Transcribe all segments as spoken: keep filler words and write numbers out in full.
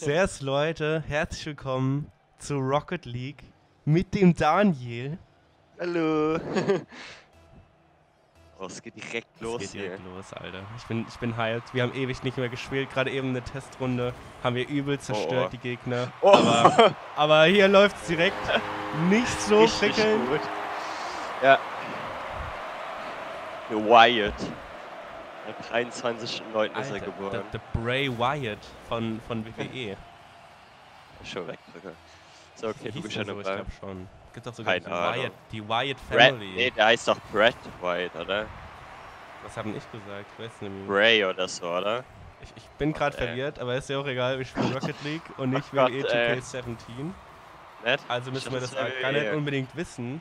Servus Leute, herzlich willkommen zu Rocket League mit dem Daniel. Hallo. Oh, es geht direkt los Es geht hier. direkt los, Alter. Ich bin, ich bin hyped. Wir haben ewig nicht mehr gespielt. Gerade eben eine Testrunde haben wir übel zerstört, Oh. die Gegner. Oh. Aber, aber hier läuft es direkt nicht so Richtig prickelnd. gut. Ja. Wyatt. Am dreiundzwanzigsten neunten ist er Alter, geboren. der, der Bray Wyatt von, von W W E. Schon wegdrücken. So, okay, du Hieß bist der ja so? noch Ich bei. glaube schon. Gibt auch sogar Keine diese Ahnung. Wyatt, die Wyatt Brad, Family. nee, der heißt doch Brad Wyatt, oder? Was haben ich gesagt? Ich weiß nicht mehr. Bray oder so, oder? Ich, ich bin gerade Gott, ey. verwirrt, aber ist ja auch egal, wir spielen Rocket League und nicht Oh Gott, W W E zwei ey. K siebzehn. Nett? Also müssen wir Ich das dachte, gar W W E. nicht unbedingt wissen.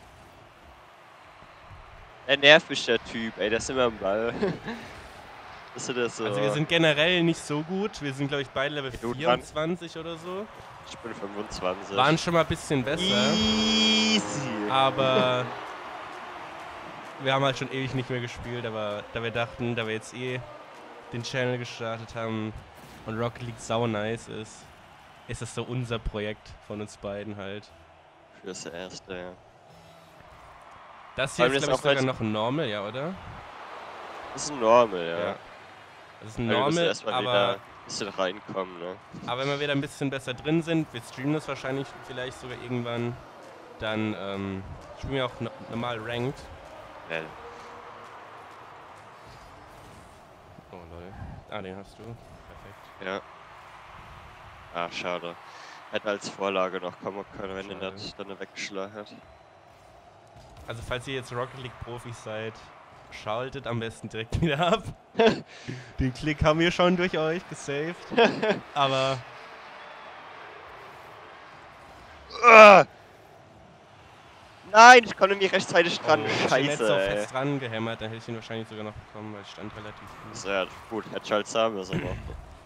Der nervig, der Typ, ey, der ist immer am Ball. Ist das so? Also wir sind generell nicht so gut. Wir sind, glaube ich, beide Level Ja, du dran. vierundzwanzig oder so. Ich bin fünfundzwanzig. Waren schon mal ein bisschen besser. Easy. Aber wir haben halt schon ewig nicht mehr gespielt. Aber da wir dachten, da wir jetzt eh den Channel gestartet haben und Rocket League sau nice ist, ist das so unser Projekt von uns beiden halt. Fürs Erste, ja. Das hier Vor allem ist, ist glaube ich, auch halt- sogar noch ein Normal, ja, oder? Das ist ein Normal, ja. Ja. Das ist ein Weil wir müssen Normal, erstmal aber, wieder ein bisschen reinkommen, ne? aber wenn wir wieder ein bisschen besser drin sind, wir streamen das wahrscheinlich vielleicht sogar irgendwann, dann ähm, spielen wir auch no normal Ranked. Ja. Oh lol. Ah, den hast du. Perfekt. Ja. Ah, schade. Hätte als Vorlage noch kommen können, wenn Schade. er das dann weggeschlagen hat. Also falls ihr jetzt Rocket League Profis seid, schaltet am besten direkt wieder ab. Den Klick haben wir schon durch euch gesaved. Aber Ah! Nein, ich konnte mich rechtzeitig dran. oh, ich hätte jetzt so Scheiße, ey. fest dran gehämmert, dann hätte ich ihn wahrscheinlich sogar noch bekommen, weil ich stand relativ gut. Sehr gut, hätte ich halt sagen müssen. aber-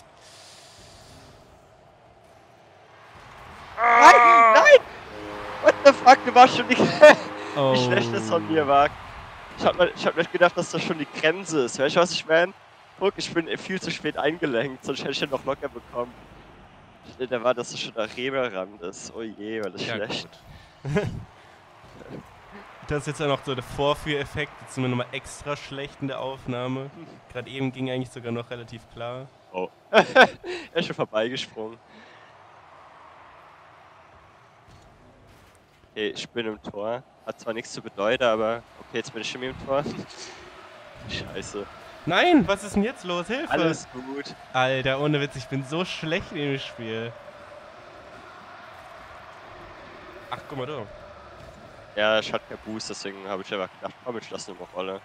Nein, nein! What the fuck, du warst schon die... Oh. Wie schlecht das von mir war. Ich hab, nicht- ich hab nicht gedacht, dass das schon die Grenze ist. Weißt du, was ich meine? Guck, ich bin viel zu spät eingelenkt, sonst hätte ich den noch locker bekommen. Da war, dass das schon der Reberrand ist. Oh je, war das Ja, schlecht. gut. Das ist jetzt ja noch so der Vorführeffekt. Jetzt sind wir nochmal extra schlecht in der Aufnahme. Gerade eben ging eigentlich sogar noch relativ klar. Oh. Er ist schon vorbeigesprungen. Okay, ich bin im Tor. Hat zwar nichts zu bedeuten, aber okay, jetzt bin ich schon im Tor. Scheiße. Nein, was ist denn jetzt los? Hilfe! Alles gut. Alter, ohne Witz, ich bin so schlecht in dem Spiel. Ach, guck mal du. Ja, ich hatte keinen Boost, deswegen habe ich einfach gedacht, komm, ich lasse nur noch Rolle.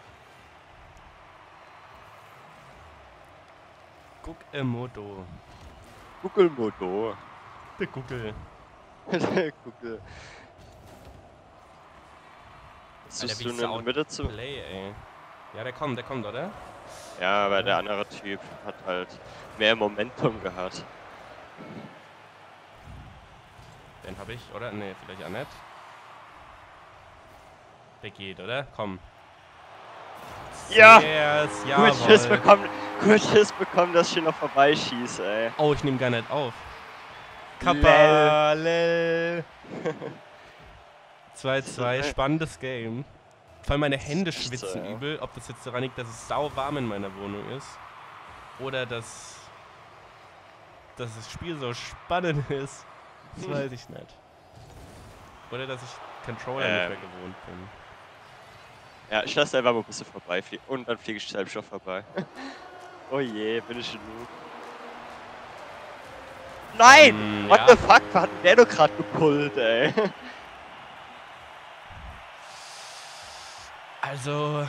Guck Emodo. Guckelmodo. Der Guckel. Guckel. Alter, Suchst wie du in der saut Mitte zu? Play, ey. Ja, der kommt, der kommt, oder? Ja, aber der andere Typ hat halt mehr Momentum gehabt. Den hab ich, oder? Nee, vielleicht auch nicht. Der geht, oder? Komm. Ja! Yes, Gut Schiss jawohl. bekommen, gut Schiss bekommen, dass ich hier noch vorbeischieße, ey. Oh, ich nehme gar nicht auf. Kappa, lel. zwei zwei, spannendes Game. Vor allem meine Hände echt so, schwitzen ja. übel. Ob das jetzt daran liegt, dass es sau warm in meiner Wohnung ist. Oder dass, dass das Spiel so spannend ist. Das weiß ich nicht. Oder dass ich Controller Ähm. nicht mehr gewohnt bin. Ja, ich lasse einfach mal ein bisschen vorbeifliegen. Und dann fliege ich selbst schon vorbei. Oh je, bin ich genug. Nein! Ähm, What ja. the fuck? Was hat denn der doch gerade gepullt, ey? Also.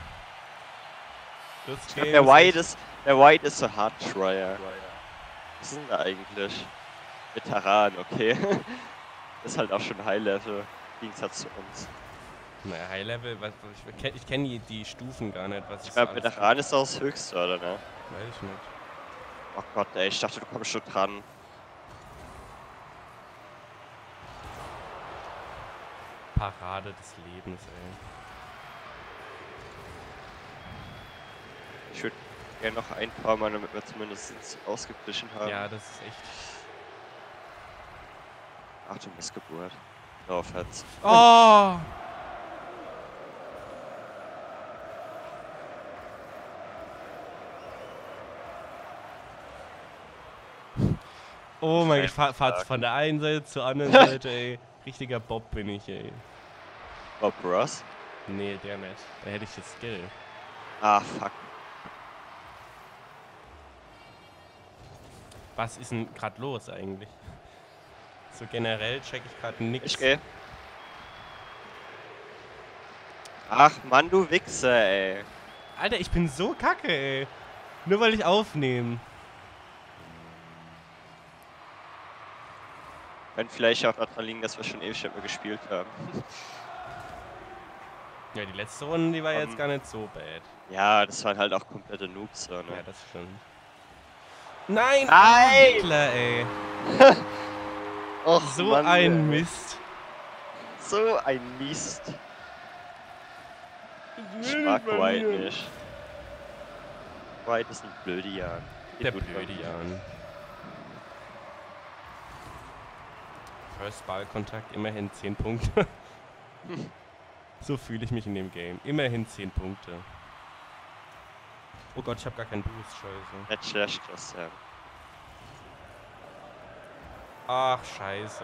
Das Ich glaub, Game der ist White echt- ist, der White ist so Hard Tryer. Was ist denn da eigentlich? Veteran, okay. Ist halt auch schon High Level. Im Gegensatz zu uns. Naja, High Level, was, was, ich, kenn- ich kenne die, die Stufen gar nicht. Was Ich es glaube, alles Veteran ist auch das Höchste, oder ne? gibt. Weiß ich nicht. Oh Gott, ey, ich dachte, du kommst schon dran. Parade des Lebens, ey. Ich würd, gerne noch ein paar Mal, damit wir zumindest ausgeglichen haben. Ja, das ist echt. Ach du Missgeburt. No offense. Oh! Oh mein Gott, ich fahr, fahr von der einen Seite zur anderen Seite, ey. Richtiger Bob bin ich, ey. Bob Ross? Nee, der nicht. Da hätte ich jetzt Skill. Ah, fuck. Was ist denn gerade los eigentlich? So generell check ich gerade nix. Ich geh. Ach Mann, du Wichser, ey. Alter, ich bin so kacke, ey. Nur weil ich aufnehme. Könnte vielleicht auch daran liegen, dass wir schon ewig nicht mehr gespielt haben. Ja, die letzte Runde, die war um, jetzt gar nicht so bad. Ja, das waren halt auch komplette Noobs, so, ne? Ja, das stimmt. Nein! Nein! Hitler, ey. Och, So Mann, ein ey. Mist. So ein Mist. Ich mag White nicht. White ist ein Blödian. Der Blödian. First Ballkontakt, immerhin zehn Punkte. So fühle ich mich in dem Game. Immerhin zehn Punkte. Oh Gott, ich habe gar keinen Boost, scheiße. Nicht schlecht, Christian. Ach, scheiße.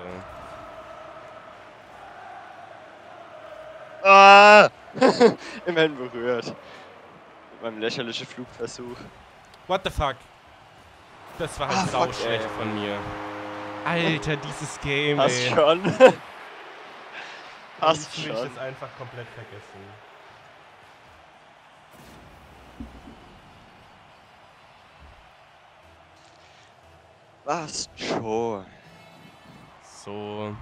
Ah! Immerhin berührt. Mit meinem lächerlichen Flugversuch. What the fuck? Das war halt Ah, sau fuck, schlecht ey. von mir. Alter, dieses Game, Passt ey. schon. Passt Eigentlich will ich schon. das einfach komplett vergessen. Was schon? So.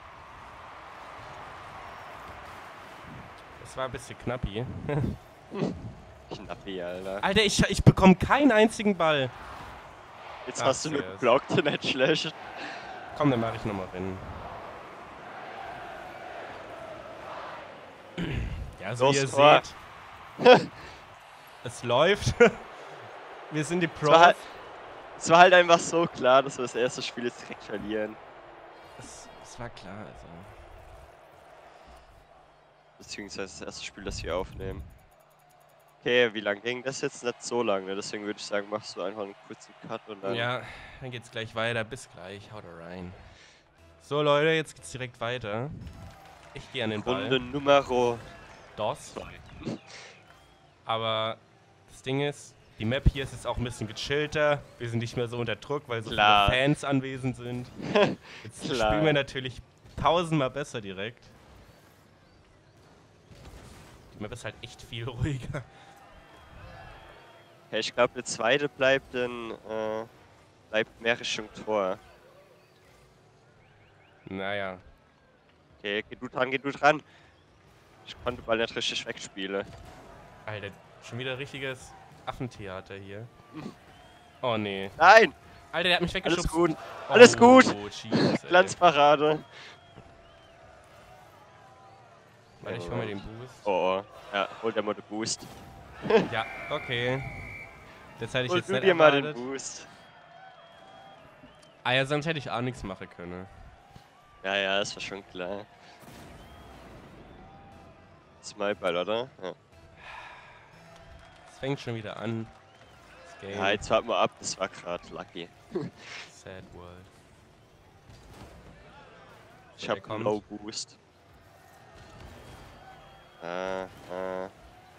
Das war ein bisschen knappi. Knappi, Alter. Alter, ich, ich bekomme keinen einzigen Ball. Jetzt Ach, hast du nur yes. geblockt, nicht schlecht. Komm, dann mache ich nochmal rennen. Ja, so Los, wie ihr Tor. seht. Es läuft. Wir sind die Es Pros. war, halt, es war halt einfach so klar, dass wir das erste Spiel jetzt direkt verlieren. Es, es war klar, also. Beziehungsweise das erste Spiel, das wir aufnehmen. Okay, wie lang ging das jetzt? Nicht so lange, deswegen würde ich sagen, machst du einfach einen kurzen Cut und dann... Ja, dann geht's gleich weiter. Bis gleich. Haut rein. So, Leute, jetzt geht's direkt weiter. Ich gehe an den Ball. Runde Numero Dos. zwei. Aber das Ding ist, die Map hier ist jetzt auch ein bisschen gechillter. Wir sind nicht mehr so unter Druck, weil so Klar. viele Fans anwesend sind. Jetzt Klar. spielen wir natürlich tausendmal besser direkt. Die Map ist halt echt viel ruhiger. Okay, ich glaube, der zweite bleibt in, äh, bleibt mehr Richtung Tor. Naja. Okay, geh du dran, geh du dran. Ich konnte Ball nicht richtig wegspielen. Alter, schon wieder richtiges Affentheater hier. Oh nee. Nein! Alter, der hat mich weggeschubst. Alles gut. Alles oh, gut. Oh, Jesus, ey. Glanzparade. Warte, ich hol mir den Boost. Oh, oh. Ja, hol dir mal den Boost. Ja, okay. Das hätte ich Hol jetzt du nicht dir mal den erwartet. Boost. Ah ja, sonst hätte ich auch nichts machen können. Ja, ja, das war schon klar. Das ist mein Ball, oder? Ja. Es fängt schon wieder an. Das Game. Ja, jetzt warten wir ab, das war gerade lucky. Sad World. Ich Der hab kommt. einen Low Boost. Ah, ah.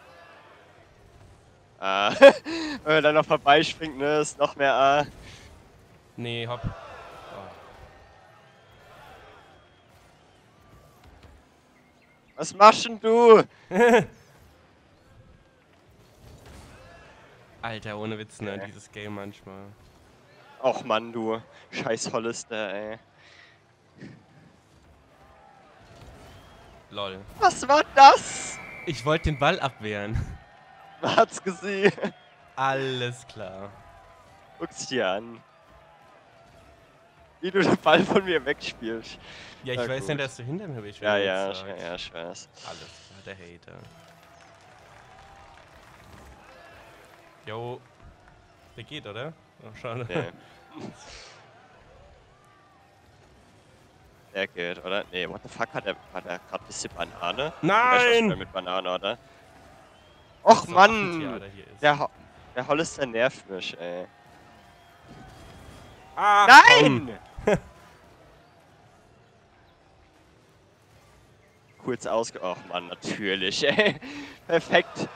Ah, wenn er dann noch vorbeispringt, ne, ist noch mehr A. Nee, hopp. Oh. Was machst denn du? Alter, ohne Witz, ne, Okay. dieses Game manchmal. Och Mann, du. Scheiß Hollister, ey. Lol. Was war das? Ich wollte den Ball abwehren. Man hat's gesehen. Alles klar. Guck's dir an. Wie du den Ball von mir wegspielst. Ja, ich Na weiß gut. nicht, dass du hinter mir bist. wenn Ja, du ja, jetzt ich, sagst. ja, ich weiß. Alles klar, der Hater. Jo. Der geht, oder? Oh, schade. Nee. Der geht, oder? Nee, what the fuck, hat er, hat er gerade ein bisschen Banane? Nein! Der mit Banane, oder? Och, So Mann! Affentheater hier ist. Der, Ho der Hollister nervt mich, ey. Ah, Nein! Kurz ausge... Och, Mann, natürlich, ey. Perfekt.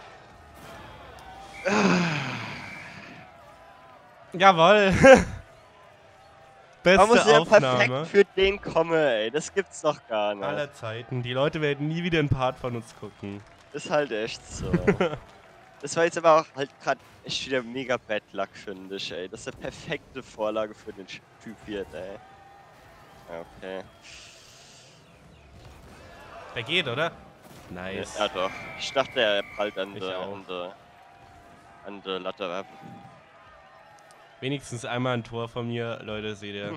Jawoll. Man muss Beste ja Aufnahme perfekt für den kommen, ey. Das gibt's doch gar nicht. aller Zeiten. Die Leute werden nie wieder einen Part von uns gucken. Ist halt echt so. Das war jetzt aber auch halt gerade echt wieder mega Bad Luck, finde ich, ey. Das ist eine perfekte Vorlage für den Typ hier, ey. Okay. Der geht, oder? Nice. Ja, doch. Ich dachte, er prallt an Ich der auch. an der an der Latte ab. Wenigstens einmal ein Tor von mir, Leute, seht ihr.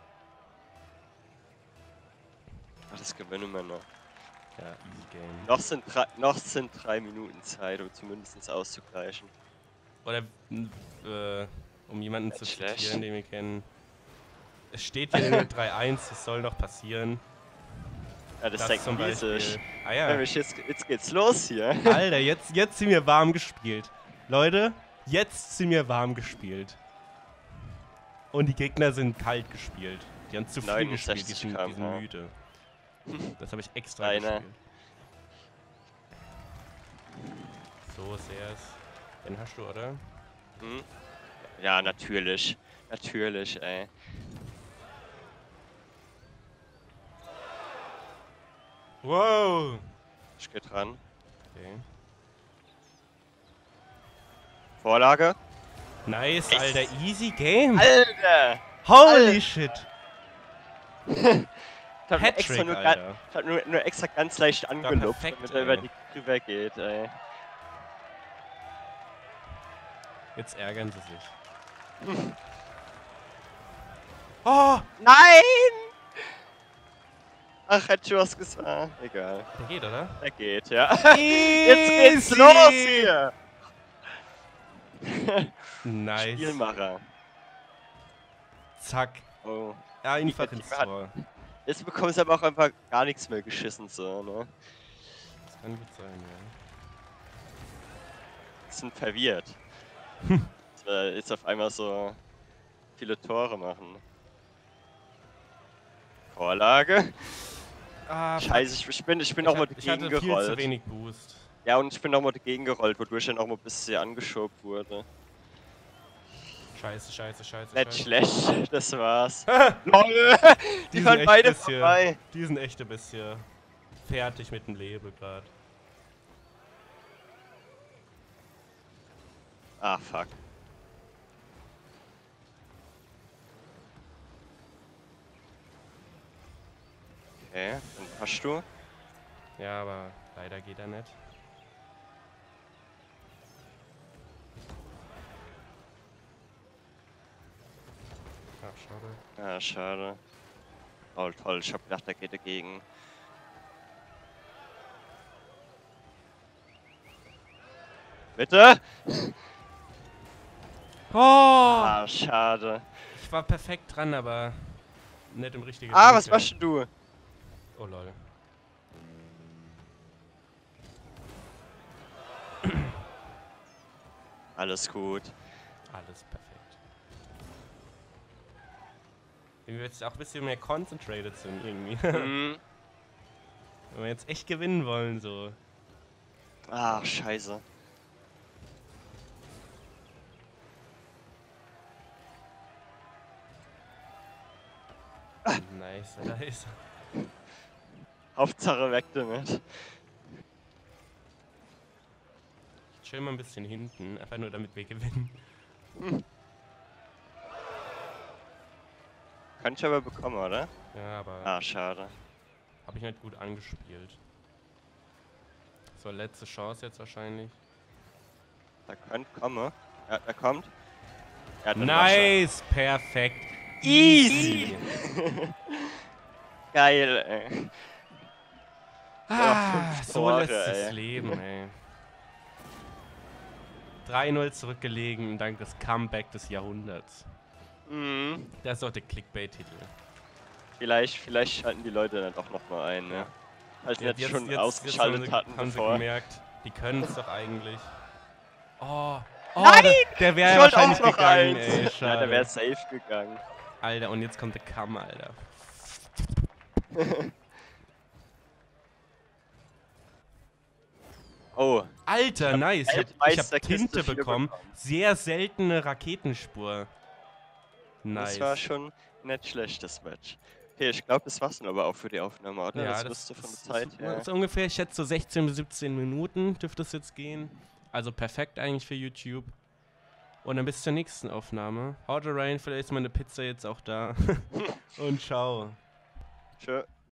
Ach, das gewinnen wir noch. Ja, easy game. Noch sind drei, noch sind drei Minuten Zeit, um zumindest auszugleichen. Oder, äh, um jemanden zu Nicht schlecht. zitieren, den wir kennen. Es steht hier nur drei eins, das soll noch passieren. Ja, das, Das denkt zum man sich. Beispiel. Ah Ja. ja. Jetzt, jetzt geht's los hier. Alter, jetzt, jetzt sind wir warm gespielt. Leute, jetzt sind wir warm gespielt. Und die Gegner sind kalt gespielt. Die haben zu viel gespielt, die sind, die sind müde. Das habe ich extra Einer. gespielt. So, Sears. Den hast du, oder? Hm? Ja, natürlich. Natürlich, ey. Wow! Ich geh dran. Okay. Vorlage. Nice, Echt? Alter. Easy Game. Alter! Holy Alter. shit. Ich hab, nur Hattrick, extra, nur, ga- Alter. ich hab nur, nur extra ganz leicht angelupft, perfekt, damit er ey. über die drüber geht, ey. Jetzt ärgern sie sich. Oh! Nein! Ach, hätte ich was gesagt. Egal. Der geht, oder? Er geht, ja. Jetzt geht's los hier! Nice. Spielmacher. Zack. Oh. Einfach Die- die ins hat- Tor. Jetzt bekommen sie aber auch einfach gar nichts mehr geschissen, so, ne? Das kann gut sein, ja. Sind verwirrt. Dass wir jetzt auf einmal so viele Tore machen. Vorlage. Ah, fuck. Scheiße, ich, ich bin, ich bin ich auch mal hat- ich dagegen hatte viel zu gerollt. wenig Boost. Ja, und ich bin auch mal dagegen gerollt, wodurch dann auch mal ein bisschen angeschoben wurde. Scheiße, scheiße, scheiße, Nicht scheiße. schlecht, das war's. Die LOL! Die sind waren echt beide bisschen- vorbei. Die sind echt ein bisschen fertig mit dem Leben gerade. Ah, fuck. Okay, dann hast du. Ja, aber leider geht er nicht. Ach, schade. Ja, schade. Oh, toll, ich hab gedacht, der geht dagegen. Bitte? Oh! Ah, schade. Ich war perfekt dran, aber nicht im richtigen Ah, was Winkel. machst denn du? Oh lol. Alles gut. Alles perfekt. Wenn wir jetzt auch ein bisschen mehr concentrated sind irgendwie. Hm. Wenn wir jetzt echt gewinnen wollen, so. Ah, scheiße. Nice, nice. Hauptsache weg damit. Chill mal ein bisschen hinten, einfach nur damit wir gewinnen. Kann ich aber bekommen, oder? Ja, aber Ah, schade. habe ich nicht gut angespielt. So, letzte Chance jetzt wahrscheinlich. Da könnte kommen. Ja, der kommt. Ja, dann Nice! Perfekt! Easy. Geil, ey. Ah, fünf so Tore, lässt sich's ey. leben, ey. drei null zurückgelegen dank des Comeback des Jahrhunderts. Mhm. Das ist doch der Clickbait-Titel. Vielleicht, vielleicht schalten die Leute dann doch nochmal ein, ne? Als sie Ja, jetzt, schon ausgeschaltet haben sie, hatten, haben sie bevor. gemerkt, die können es doch eigentlich. Oh, oh Nein! der, der wäre Ich ja wollte wahrscheinlich auch noch gegangen, eins. ey, Ja, schade. der wäre safe gegangen. Alter, und jetzt kommt der Kamm, Alter. Oh. Alter, nice. Ich hab, ich hab Weltmeisterkiste Tinte vier bekommen. bekommen. Sehr seltene Raketenspur. Nice. Das war schon nicht schlecht, das Match. Okay, ich glaube, das war's dann aber auch für die Aufnahme, oder? Ja, das, das müsste von der ist, Zeit ist, her. ist ungefähr, ich schätze, so sechzehn bis siebzehn Minuten dürfte es jetzt gehen. Also perfekt eigentlich für YouTube. Und dann bis zur nächsten Aufnahme. Haut rein, vielleicht ist meine Pizza jetzt auch da. Und ciao. Tschö.